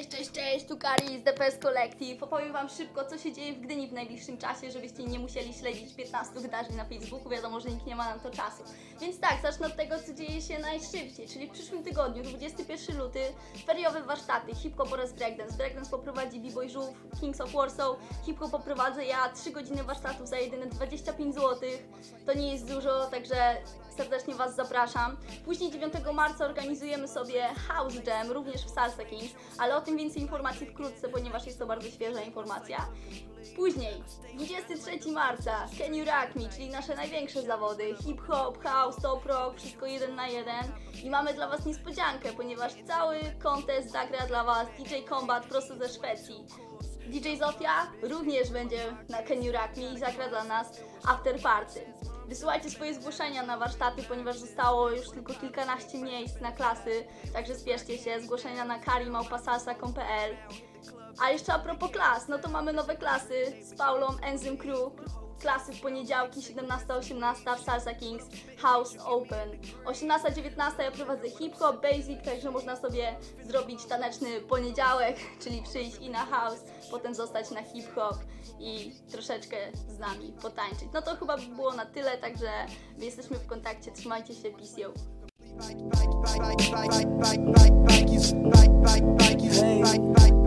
Cześć, tu Kari z DPS Collective. Opowiem wam szybko, co się dzieje w Gdyni w najbliższym czasie, żebyście nie musieli śledzić 15 wydarzeń na Facebooku. Wiadomo, że nikt nie ma na to czasu. Więc tak, zacznę od tego, co dzieje się najszybciej, czyli w przyszłym tygodniu, 21 luty, feriowe warsztaty, hip-hop oraz breakdance. Breakdance poprowadzi B-Boy Żółw, Kings of Warsaw, hip-hop poprowadzę ja, 3 godziny warsztatów za jedyne 25 zł. To nie jest dużo, także serdecznie was zapraszam. Później 9 marca organizujemy sobie House Jam, również w Salsa Kings, ale o tym więcej informacji wkrótce, ponieważ jest to bardzo świeża informacja. Później 23 marca Can You Rock Me, czyli nasze największe zawody, hip-hop, house, top rock, wszystko 1 na 1. I mamy dla was niespodziankę, ponieważ cały kontest zagra dla was DJ Combat prosto ze Szwecji. DJ Zofia również będzie na Can You Rock Me i zagra dla nas after party. Wysyłajcie swoje zgłoszenia na warsztaty, ponieważ zostało już tylko kilkanaście miejsc na klasy, także spieszcie się, zgłoszenia na kari@salsa.com.pl. A jeszcze a propos klas, no to mamy nowe klasy z Paulą, Enzym Crew, klasy w poniedziałki 17-18 w Salsa Kings, House Open. 18-19 ja prowadzę hip-hop, basic, także można sobie zrobić taneczny poniedziałek, czyli przyjść i na house, potem zostać na hip-hop i troszeczkę z nami potańczyć. No to chyba by było na tyle, także my jesteśmy w kontakcie, trzymajcie się, peace yo.